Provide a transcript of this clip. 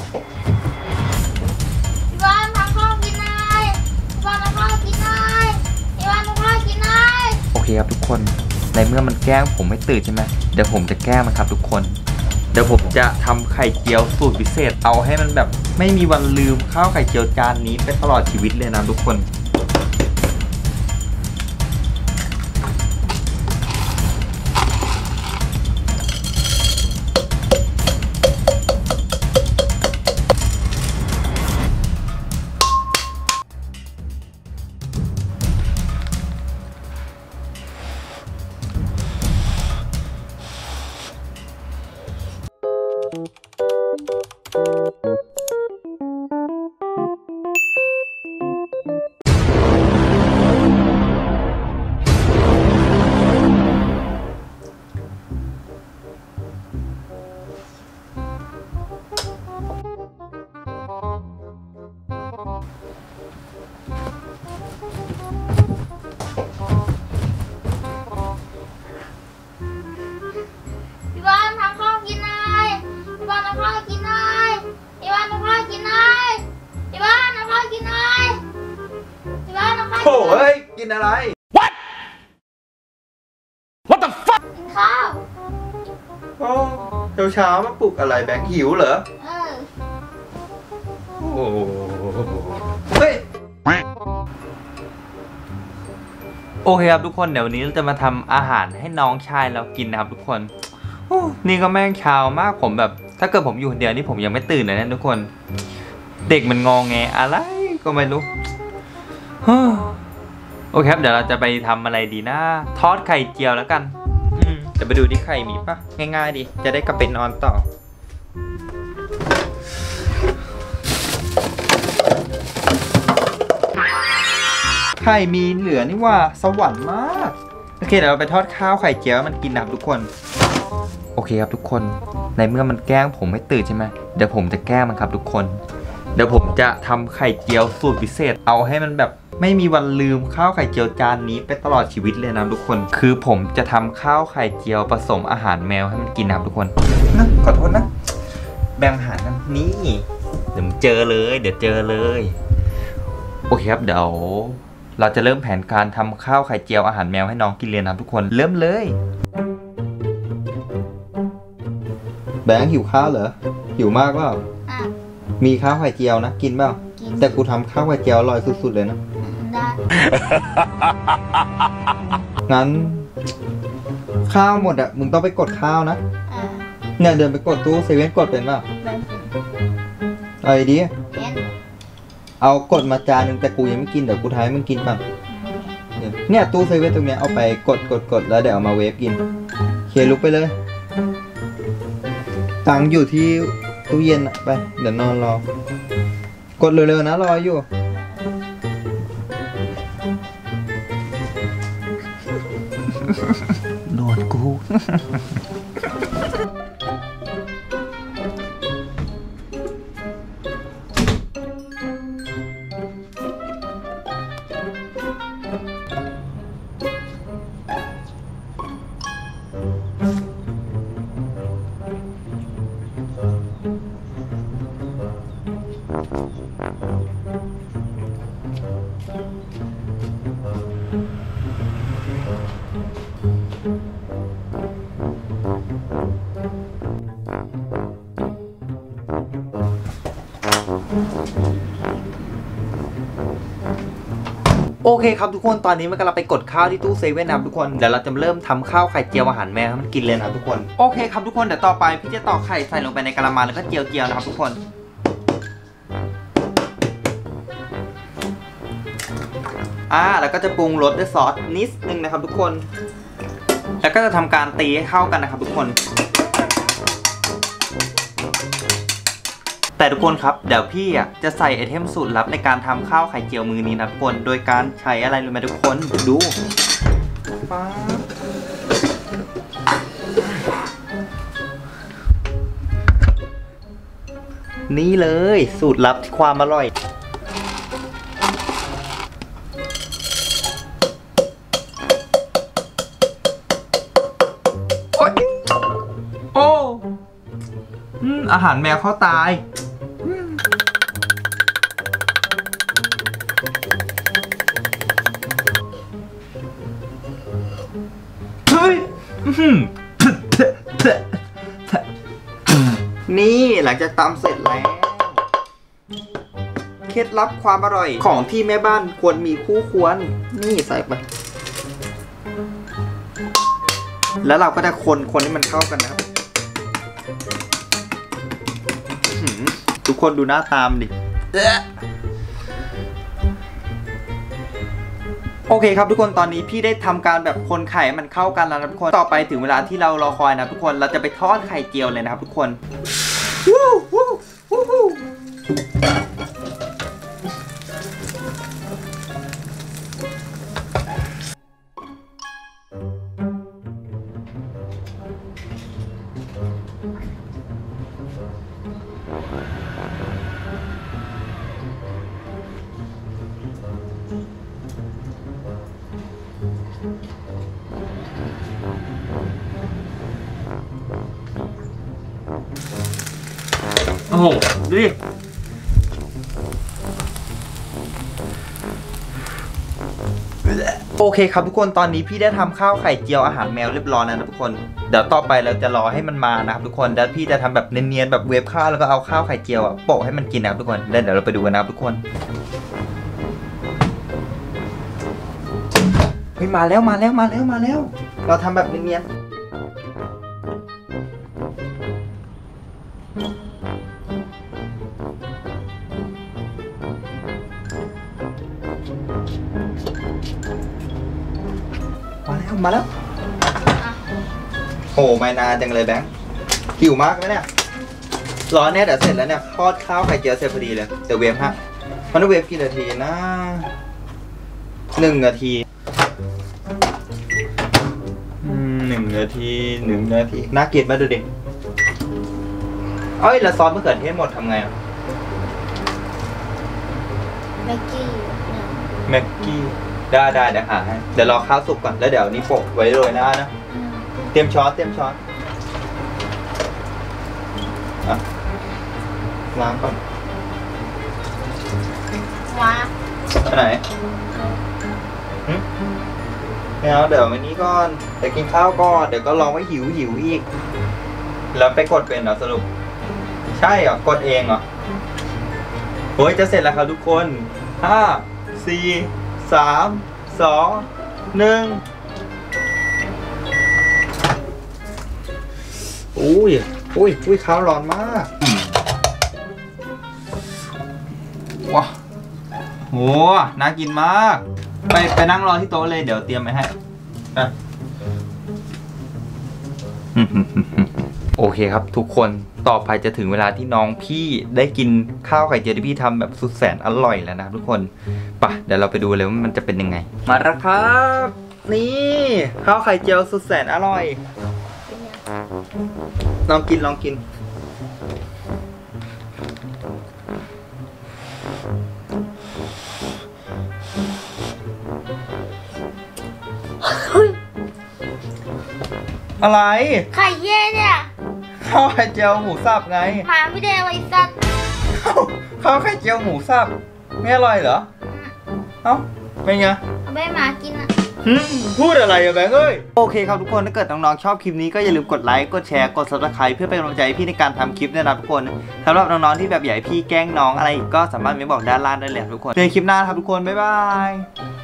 พี่บ้านทำข้าวกินหน่อยพี่บ้านทำข้าวกินหน่อยพี่บ้านทำข้าวกินหน่อยโอเคครับทุกคนในเมื่อมันแกล้งผมไม่ตื่นใช่ไหมเดี๋ยวผมจะแกล้งมันครับทุกคนเดี๋ยวผมจะทำไข่เจียวสูตรพิเศษเอาให้มันแบบไม่มีวันลืมข้าวไข่เจียวจานนี้ไปตลอดชีวิตเลยนะทุกคนพี่บ้านทำข้าวกินหน่อยพี่บ้านทำข้าวกินหน่อยพี่บ้านทำข้าวกินหน่อยพี่บ้านทำข้าวกินหน่อยพี่บ้านทำข้าวกินหน่อยโถ่เฮ้ยกินอะไร What the fuck กินข้าวโอ้เช้ามาปลุกอะไรแบงค์หิวเหรอโอ้เฮ้ยโอเคครับทุกคนเดี๋ยววันนี้เราจะมาทำอาหารให้น้องชายเรากินนะครับทุกคนนี่ก็แม่งเช้ามากผมแบบถ้าเกิดผมอยู่คนเดียวนี่ผมยังไม่ตื่นเลยนะทุกคนเด็กมันงองแงอะไรก็ไม่รู้โอเคครับเดี๋ยวเราจะไปทำอะไรดีนะทอดไข่เจียวแล้วกันจะไปดูที่ไข่มีปะง่ายๆดิจะได้กลับไปนอนต่อไข่มีเหลือนี่ว่าสวรรค์มากโอเคเดี๋ยวเราไปทอดข้าวไข่เจียวมันกินนะครับทุกคนโอเคครับทุกคนในเมื่อมันแกล้งผมไม่ตื่นใช่ไหมเดี๋ยวผมจะแกล้งมันครับทุกคนเดี๋ยวผมจะทำไข่เจียวสูตรพิเศษเอาให้มันแบบไม่มีวันลืมข้าวไข่เจียวจานนี้ไปตลอดชีวิตเลยนะทุกคนคือผมจะทำข้าวไข่เจียวผสมอาหารแมวให้มันกินนะครับทุกคนนะขอโทษนะแบ่งอาหารกันนี่เดี๋ยวเจอเลยเดี๋ยวเจอเลยโอเคครับเดี๋ยวเราจะเริ่มแผนการทำข้าวไข่เจียวอาหารแมวให้น้องกินเลยนะครับทุกคนเริ่มเลยแบงค์หิวข้าวเหรอหิวมากเปล่ามีข้าวไข่เจียวนะกินเปล่าแต่กูทำข้าวไข่เจียวอร่อยสุดๆเลยนะได้งั้นข้าวหมดอ่ะมึงต้องไปกดข้าวนะเนี่ยเดินไปกดตู้เซเว่นกดเป็นเปล่าเอาดีเอากดมาจานนึงแต่กูยังไม่กินเดี๋ยวกูทายมึงกินป่ะเนี่ยตู้เซเว่นตรงเนี้ยเอาไปกดแล้วเดี๋ยวเอามาเวฟกินเคลุกไปเลยตังอยู่ที่ตู้เย็นไปเดี๋ยวนอนรอกดเร็วๆนะรออยู่โดนกู โอเคครับทุกคนตอนนี้มันกำลังไปกดข้าวที่ตู้เซเว่นนะครับทุกคนเดี๋ยวเราจะเริ่มทำข้าวไข่เจียวอาหารแมวให้มันกินเลยนะครับทุกคนโอเคครับทุกคนเดี๋ยวต่อไปพี่จะตอกไข่ใส่ลงไปในกะละมังแล้วก็เจียวนะครับทุกคนแล้วก็จะปรุงรสด้วยซอสนิดนึงนะครับทุกคนแล้วก็จะทำการตีให้เข้ากันนะครับทุกคนแต่ทุกคนครับเดี๋ยวพี่จะใส่ไอเทมสูตรลับในการทำข้าวไข่เจียวมือนี้นะทุกคนโดยการใช้อะไรรู้ไหมทุกคนดูนี่เลยสูตรลับความอร่อยโอ้อาหารแมวเขาตายนี่หลังจากตำเสร็จแล้วเคล็ดลับความอร่อยของที่แม่บ้านควรมีคู่ควรนี่ใส่ไปแล้วเราก็จะคนให้มันเข้ากันนะครับทุกคนดูหน้าตามดิโอเคครับทุกคนตอนนี้พี่ได้ทำการแบบคนไข่มันเข้ากันแล้วนะทุกคนต่อไปถึงเวลาที่เรารอคอยนะทุกคนเราจะไปทอดไข่เจียวเลยนะครับทุกคนโอ้โหดูดิโอเคครับทุกคนตอนนี้พี่ได้ทำข้าวไข่เจียวอาหารแมวเรียบร้อยแล้วนะทุกคนเดี๋ยวต่อไปเราจะรอให้มันมานะครับทุกคนแล้วพี่จะทำแบบเนียนๆแบบเวฟข้าวแล้วก็เอาข้าวไข่เจียวโปะให้มันกินนะครับทุกคนแล้วเดี๋ยวเราไปดูกันนะครับทุกคนเฮ้ยมาแล้วเราทำแบบเนียนๆมาแล้วโอ้ไม่นานจังเลยแบงค์หิวมากไหมเนี่ยร้อนเนี่ยเดี๋ยวเสร็จแล้วเนี่ยทอดข้าวไข่เจียวเสร็จพอดีเลยเดี๋ยวเวฟฮะมันต้องเวฟกี่นาทีนะ1 นาที1 นาทีน่ากินมากดูดิเอ้ยแล้วซอสมะเขือเทศหมดทำไงอะแม็กกี้ได้เดี๋ยวหาให้เดี๋ยวรอข้าวสุกก่อนแล้วเดี๋ยวนี้โปะไว้โรยหน้านะเตรียมช้อนล้างก่อนไปไหนไม่เอาเดี๋ยววันนี้ก่อนเดี๋ยวกินข้าวก่อนเดี๋ยวก็ลองว่าหิวอีกแล้วไปกดเป็นเหรอสรุปใช่เหรอกดเองเหรอโอ้ยจะเสร็จแล้วครับทุกคน5 4 3 2 1อุ้ยข้าวร้อนมากว้าโหน่ากินมากไปนั่งรอที่โต๊ะเลยเดี๋ยวเตรียมไว้ให้โอเคครับทุกคนต่อไปจะถึงเวลาที่น้องพี่ได้กินข้าวไข่เจียวที่พี่ทำแบบสุดแสนอร่อยแล้วนะทุกคนไปเดี๋ยวเราไปดูเลยว่ามันจะเป็นยังไงมาแล้วครับนี่ข้าวไข่เจียวสุดแสนอร่อยลองกินอะไรไข่เย่เนี่ยข้าวไข่เจียวหมูสับไงหมาไม่ได้ไว้สัตว์ข้าวไข่เจียวหมูสับไม่อร่อยเหรอเอ้าเป็นไงเอาไปหมากินอ่ะพูดอะไรอะแบงค์เอ้ยโอเคครับทุกคนถ้าเกิดน้องๆชอบคลิปนี้ก็อย่าลืมกดไลค์กดแชร์กด Subscribe เพื่อเป็นกำลังใจให้พี่ในการทำคลิปด้วยนะทุกคนสำหรับน้องๆที่แบบอยากให้พี่แกล้งน้องอะไรก็สามารถเม้นบอกด้านล่างได้เลยทุกคนเจอคลิปหน้าครับทุกคนบ๊ายบาย